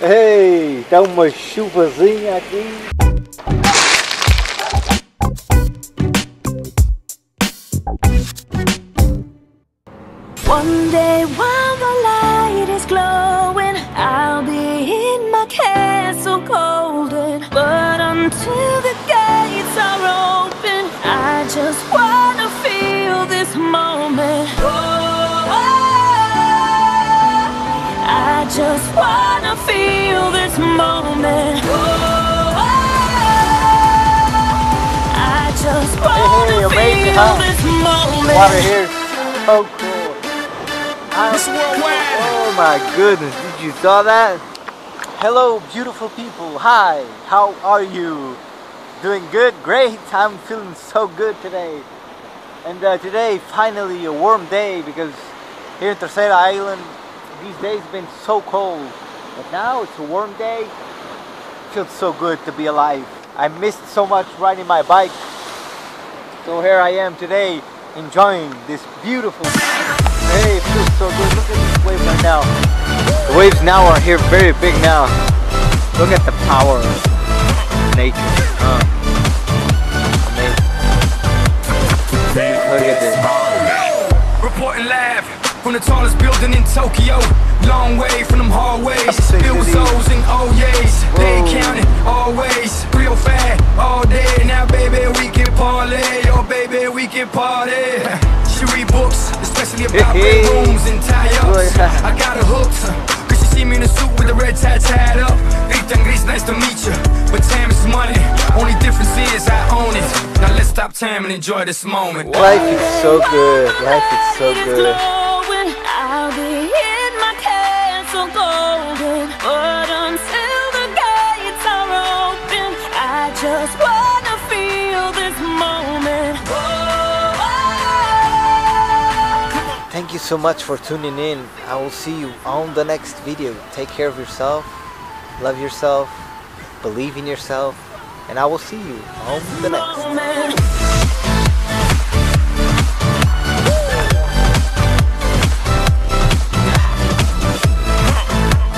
Ei, tá uma chuvazinha aqui. One day while the light is glowing, I'll be in my castle golden. But until the gates are open, I just wanna feel this moment. Oh, I just wanna feel this moment. Oh, I just wanna feel this moment. Water here is so cool. Oh my goodness, did you saw that? Hello beautiful people, hi, how are you? Doing good? Great, I'm feeling so good today. And today finally a warm day, because here in Terceira Island these days have been so cold. But now it's a warm day. It feels so good to be alive. I missed so much riding my bike. So here I am today enjoying this beautiful. Hey, it feels so good. Look at these waves right now. The waves now are here very big now. Look at the power of nature. Amazing. Look at this. Reporting live from the tallest building in Tokyo. Long way from them hallways. It was O's and O's. They counting always. Real fat all day. Now baby we can parlay. Oh baby we can party. She read books, especially about bedrooms and tie-ups. I got her hooked, cause she see me in a suit with the red tie tied up. Ethan Gris, nice to meet you, but time is money. Only difference is I own it. Now let's stop time and enjoy this moment. Life is so good, life is so good. I'll be in my castle golden, but until the gates are open, I just wanna feel this moment. Thank you so much for tuning in. I will see you on the next video. Take care of yourself, love yourself, believe in yourself, and I will see you on the next.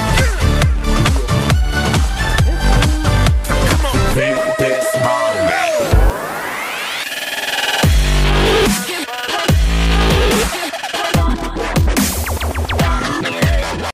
This moment.